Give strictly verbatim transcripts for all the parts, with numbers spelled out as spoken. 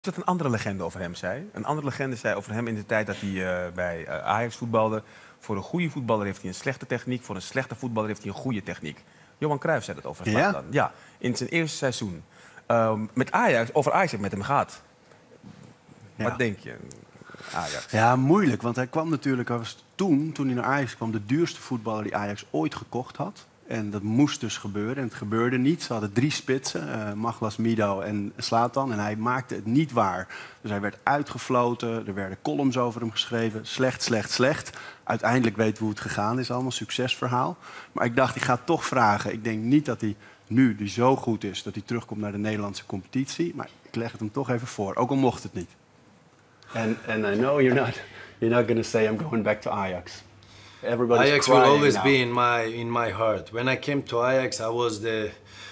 Dat een andere legende over hem zei. Een andere legende zei over hem in de tijd dat hij uh, bij uh, Ajax voetbalde. Voor een goede voetballer heeft hij een slechte techniek. Voor een slechte voetballer heeft hij een goede techniek. Johan Cruijff zei dat over Zlatan. Ja? Ja, in zijn eerste seizoen. Uh, met Ajax, over Ajax heb ik met hem gehad. Ja. Wat denk je? Ajax. Ja, moeilijk. Want hij kwam natuurlijk, hij was toen, toen hij naar Ajax kwam, de duurste voetballer die Ajax ooit gekocht had. En dat moest dus gebeuren. En het gebeurde niet. Ze hadden drie spitsen, uh, Maglas, Mido en Zlatan. En hij maakte het niet waar. Dus hij werd uitgefloten. Er werden columns over hem geschreven. Slecht, slecht, slecht. Uiteindelijk weten we hoe het gegaan is allemaal. Succesverhaal. Maar ik dacht, ik ga het toch vragen. Ik denk niet dat hij nu, die zo goed is, dat hij terugkomt naar de Nederlandse competitie. Maar ik leg het hem toch even voor. Ook al mocht het niet. And, and I know you're not, you're not going to say I'm going back to Ajax. Everybody's Ajax will always now. be in my in my heart. When I came to Ajax, I was the.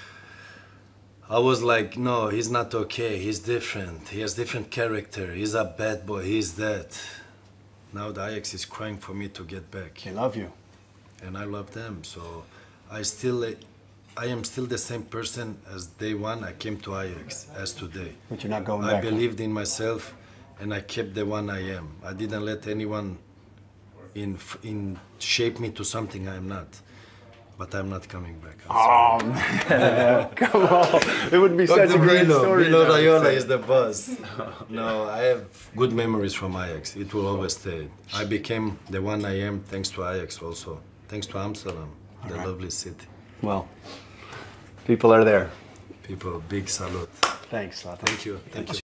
I was like, no, he's not okay. He's different. He has different character. He's a bad boy. He's that. Now the Ajax is crying for me to get back. They love you, and I love them. So I still, I am still the same person as day one I came to Ajax as today. But you're not going I back. I believed in myself, and I kept the one I am. I didn't let anyone. In, in shape me to something I'm not, but I'm not coming back. I'm oh man, come on! It would be such a great Milo, story. Milo Raiola is the boss. No, I have good memories from Ajax. It will always stay. I became the one I am thanks to Ajax also. Thanks to Amsterdam, the right. lovely city. Well, people are there. People, big salute. Thanks, Zlatan. Thank you. Thank you.